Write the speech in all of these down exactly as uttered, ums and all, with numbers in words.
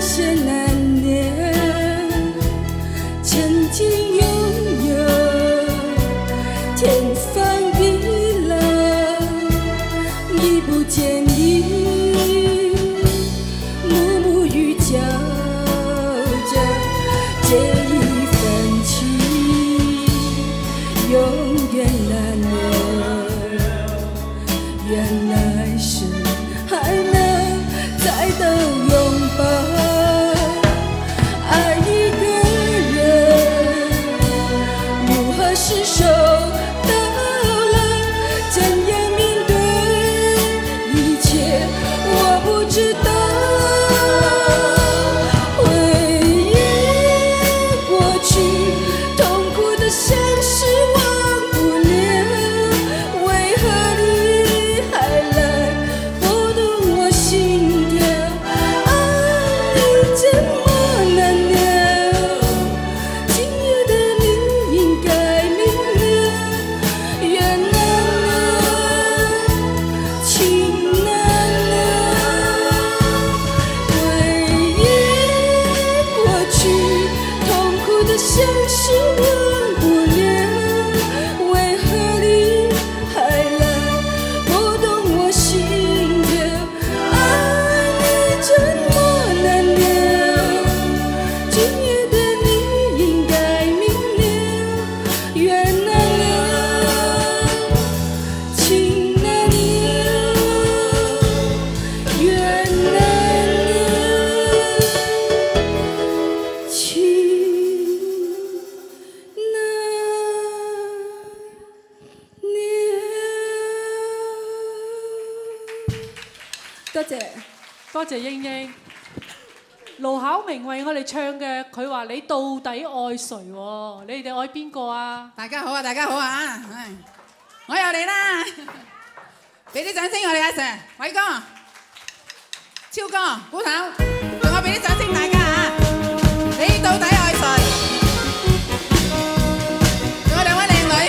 些难念，曾经拥有天翻地覆，已不见你暮暮与交加，这一份情永远难留。原来是还能再度拥抱，爱一个人如何是手到了，怎样面对一切我不知道。回忆过去，痛苦的像是忘不了，为何你还来拨动我心跳？爱你怎么难了？今夜的你应该明了，缘难了，情难了。回忆过去，痛苦的像是忘不了，为何你还来拨动我心跳？爱你怎么难了？今夜的你应该明了，缘难了，情难了，缘难了，情难了。多謝。 多謝英英。盧巧明為我哋唱嘅，佢話你到底愛誰喎？你哋愛邊個啊？ 大家好啊，大家好啊！唉，我又嚟啦，俾啲掌聲我哋阿 Sir、偉哥、超哥、古頭，同我俾啲掌聲大家啊！你到底愛誰？仲有兩位靚女。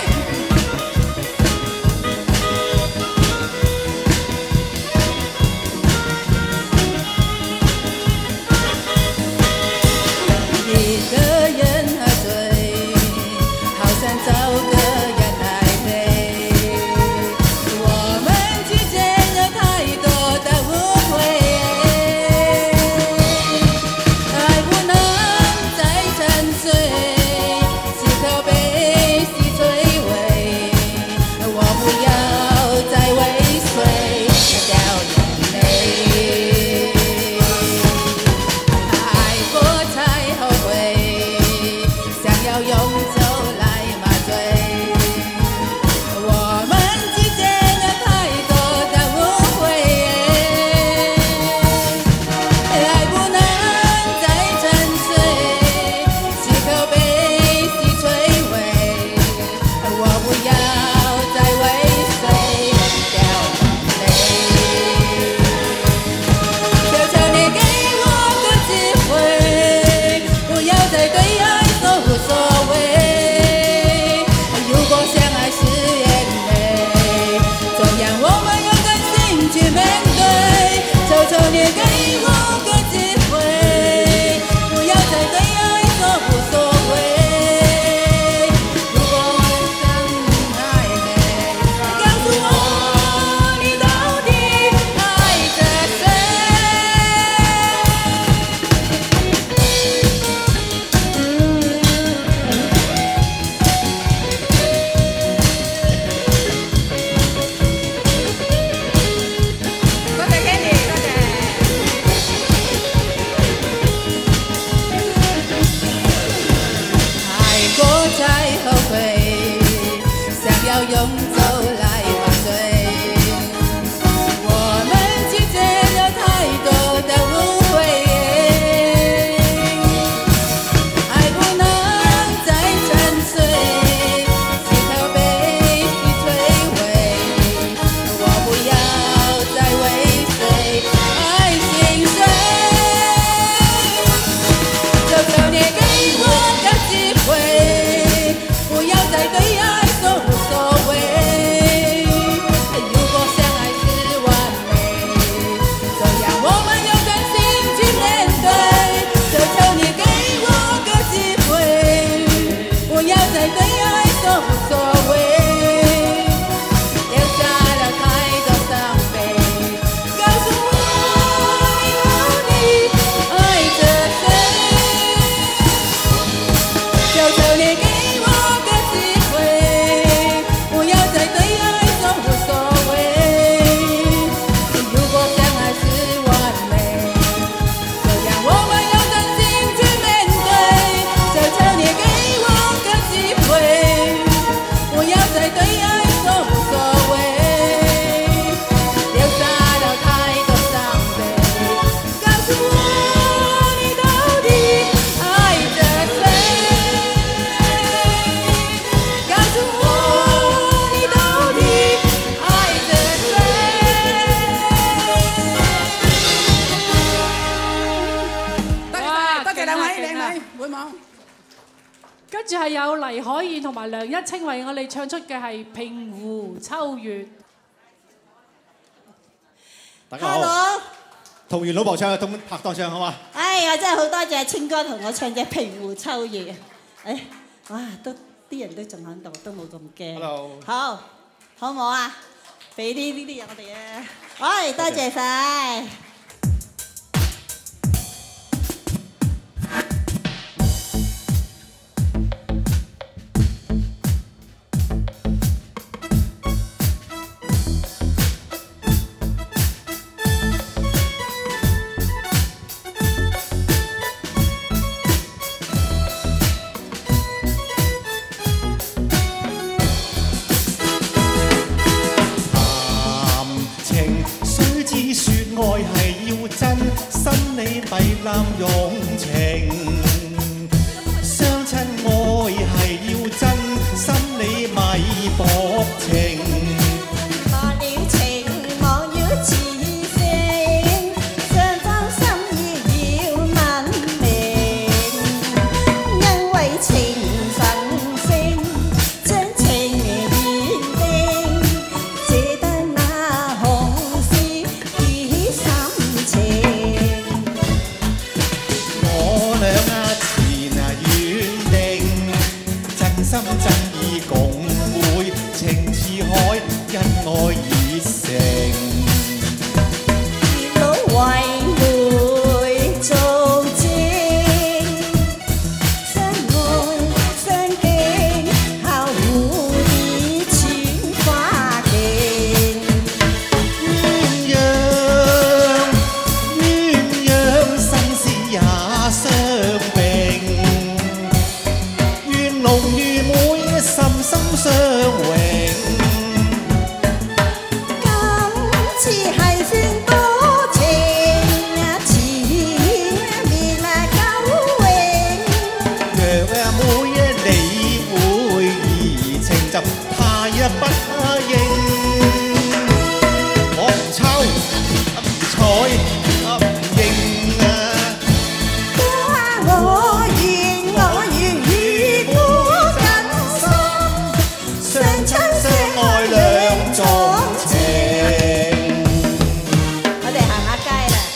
一个人喝醉，好想找个人来陪。我们之间有太多的误会， 靚女，會冇。 跟住係有黎海燕同埋梁一清為我哋唱出嘅係《平湖秋月》。 大家好。同完老婆唱，同拍檔唱好嘛？ 哎呀，真係好多謝清哥同我唱隻《平湖秋月》。誒，哇，都啲人都仲喺度，都冇咁驚。 Hello。 好，好唔好啊？俾啲呢啲嘢我哋啊！哎，多謝晒。 濫用情，相親愛係要真，心理咪薄情。忘了情，忘了磁性，雙方心意要問明，因為情神聖，將情緣定，只得那紅絲結心情。心真意共會，情似海，因愛熱誠。月老為會做證，相愛相敬，靠蝴蝶穿花徑。鴛鴦鴛鴦，生死也相並。願龍與妹心心相榮，今次係算多情，前面啊久永。若妹你會移情就太不應，我唔抽唔睬唔應啊！我願我願與我緊心，相親相愛兩種情。我哋行下街啦。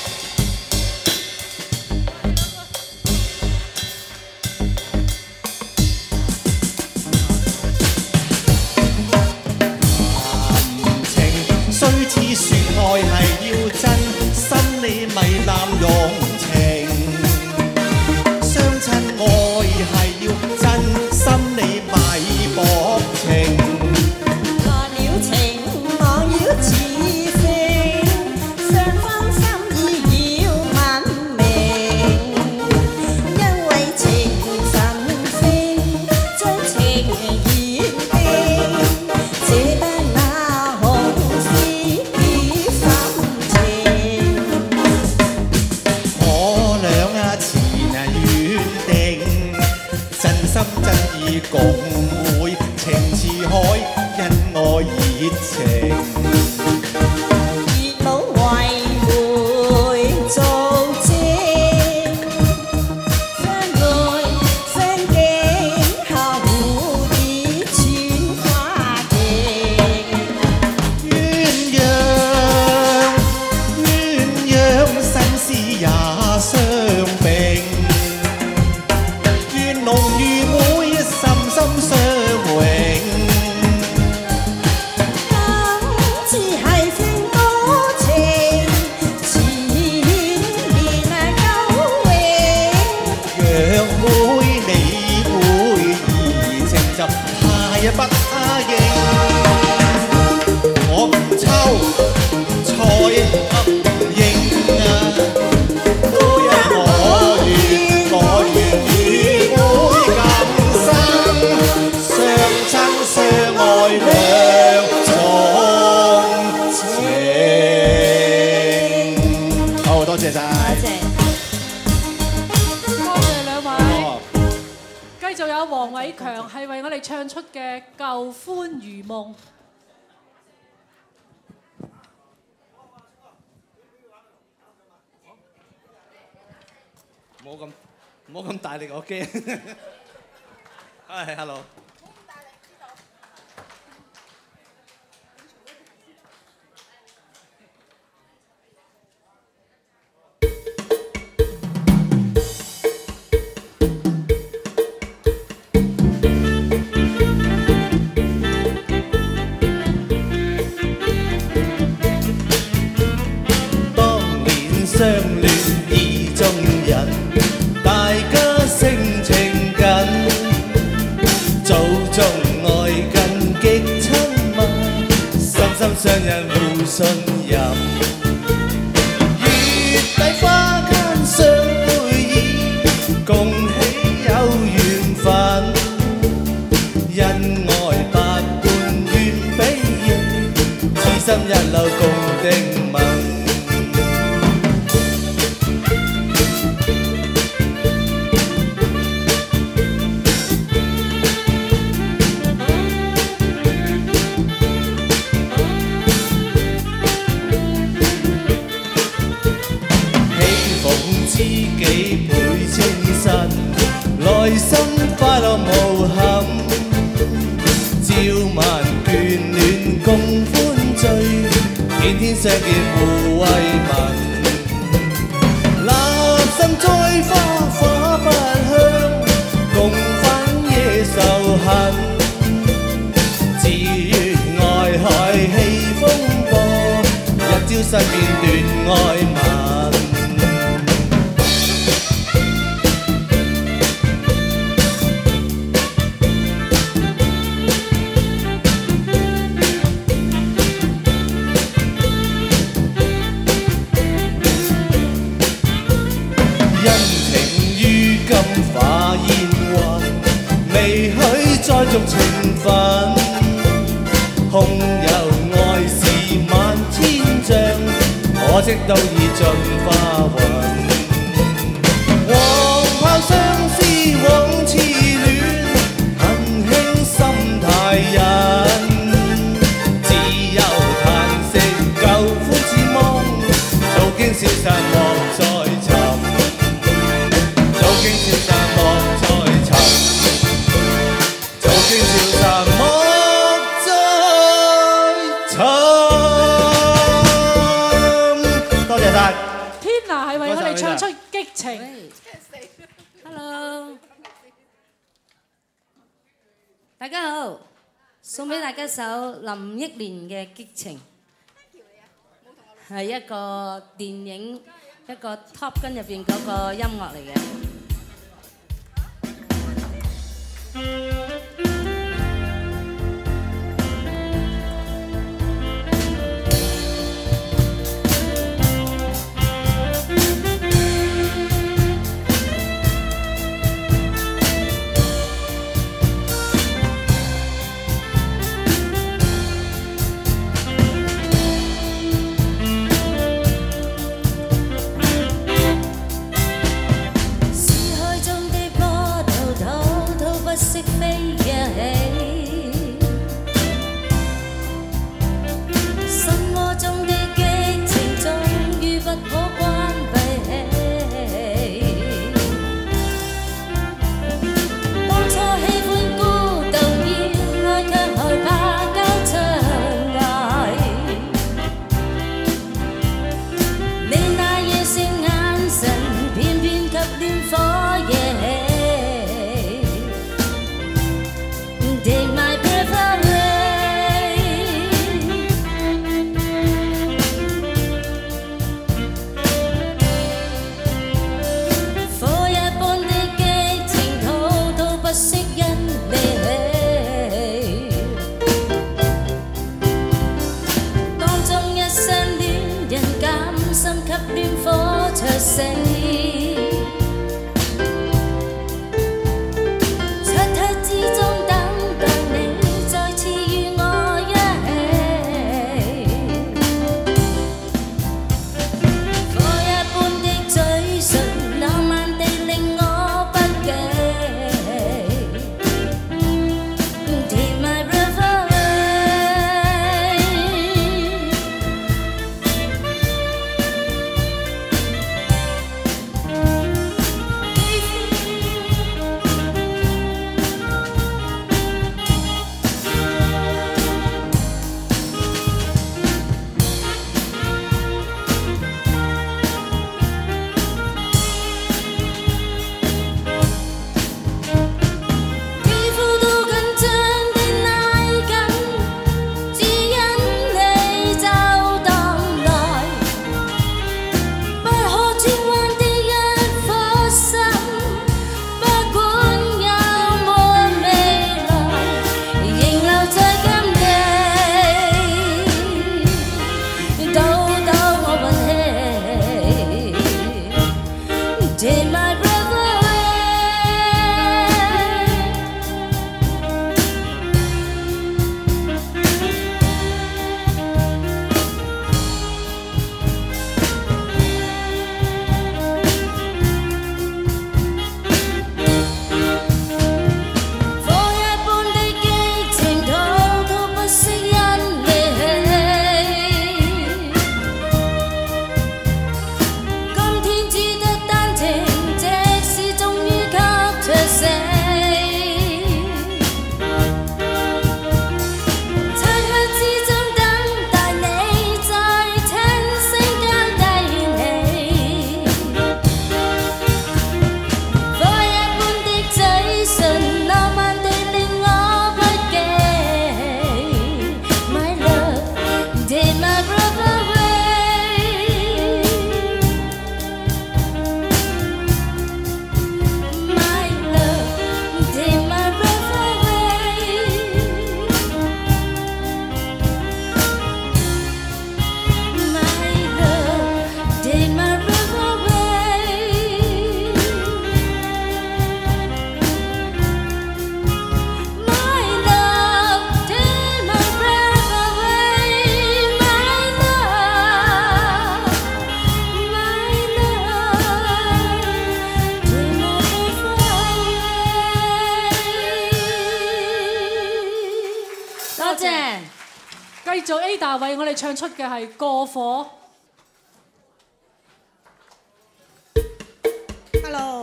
談情雖知說愛係要真，心理咪濫用情。相親愛係要真，心理咪薄情。忘了情，忘了磁性，雙方心意要問明，因為情神聖，將情緣定，只得那紅絲結心情。我倆啊前啊緣定，真心真意共會，情似海，因愛熱情。月老為會做證，相愛相敬，靠蝴蝶穿花徑。鴛鴦鴛鴦，生死也相並。願龍與妹心心相榮，今次係算多情，前面啊久永。若妹你會移情就太不應，我唔抽唔睬唔應啊！我願我願與妹緊心，相親相愛兩種情。好，多謝晒。 多謝。 多謝兩位。繼續有黃偉強係為我哋唱出嘅《舊歡如夢》。 冇咁唔好咁大力，我驚。係，hello。相戀意中人，大家性情緊，早中愛近極親密，心心相印互信任。月底花間相會意，共喜有緣分，恩愛百般願比翼，此心一縷共定盟。知己倍清新，內心快樂無憾，朝晚眷戀共歡聚，見天相見互慰問。立心栽花花不香，共分野仇恨。自願愛海氣風波，一朝身邊斷愛文。化煙雲，未許再續情分。空有愛是萬千丈，可惜都已盡化雲。黃炮相思往似戀，恨輕心太隱。只有嘆息舊歡似夢，早經消散莫再尋。早經消散莫再尋，早經消散莫再尋。多謝晒。 Tina 係為我哋唱出激情。 Hello， 大家好，送俾大家首林憶蓮嘅《激情》，係一個電影一個 Top Gun 入邊嗰個音樂嚟嘅。 繼續 Ada 為我哋唱出嘅係《過火》。 Hello。